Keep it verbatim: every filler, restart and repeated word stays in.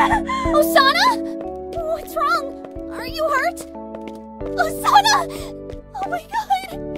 Osana? What's wrong? Are you hurt? Osana! Oh my god!